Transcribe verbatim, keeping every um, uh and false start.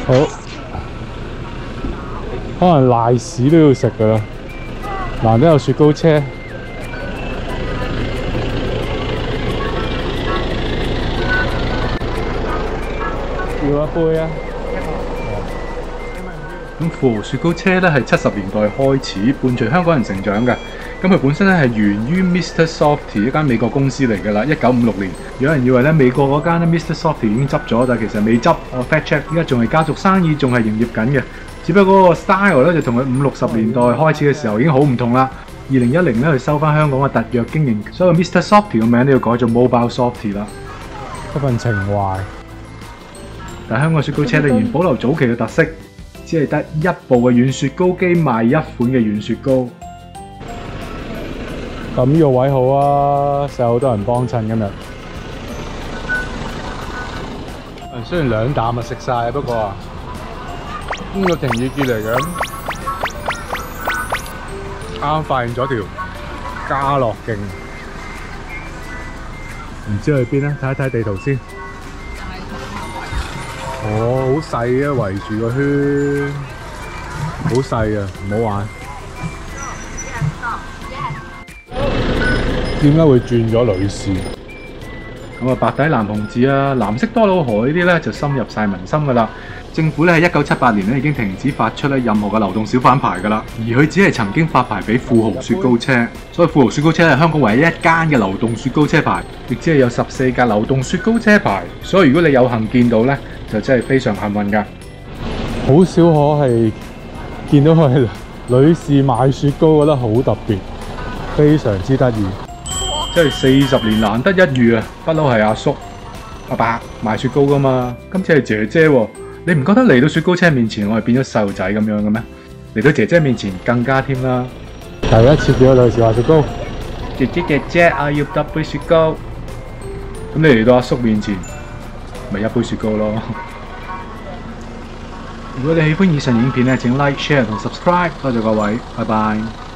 好，可能賴屎都要食噶啦，難得有雪糕車。要一杯啊！ 咁富豪雪糕車咧係七十年代開始伴隨香港人成長嘅。咁佢本身咧係源於 Mister Softee 一間美國公司嚟㗎啦，一九五六年。有人以為咧美國嗰間咧 Mister Softee 已經執咗，但係其實未執。我 fact check，依家仲係家族生意，仲係營業緊嘅。只不過嗰個 style 咧就同佢五六十年代開始嘅時候已經好唔同啦。二零一零咧佢收翻香港嘅特約經營，所以 Mister Softee 個名都要改做 Mobile Softee 啦。 一份情懷。 但香港雪糕車仍然保留早期嘅特色，只係得一部嘅軟雪糕機賣一款嘅軟雪糕。 咁呢個位好啊，實有好多人幫襯今日。雖然兩啖就食晒，不過啊，呢個情意結嚟嘅。啱啱發現咗條家樂徑，唔知去邊咧？睇一睇地圖先。哦，好細啊，圍住個圈，好細啊，唔好玩。點解會轉咗女士？ 咁啊，白底藍紅字啊，藍色多瑙河呢啲咧就深入晒民心噶啦。政府咧喺一九七八年咧已經停止發出咧任何嘅流動小販牌噶啦，而佢只係曾經發牌俾富豪雪糕車，所以富豪雪糕車係香港唯一一間嘅流動雪糕車牌，亦只係有十四架流動雪糕車牌。所以如果你有幸見到咧，就真係非常幸運噶。 好少可係見到佢女士賣雪糕，覺得好特別，非常之得意。 真係四十年難得一遇啊！不嬲係阿叔、阿伯賣雪糕噶嘛，今次係姐姐喎。你唔覺得嚟到雪糕車面前，我係變咗細路仔咁樣嘅咩？嚟到姐姐面前更加添啦！ 第一次見到女士賣雪糕， 姐姐姐姐，我要得杯雪糕。咁你嚟到阿叔面前，咪一杯雪糕咯。如果你喜歡以上影片咧，請 like、share 同 subscribe，多謝各位，拜拜。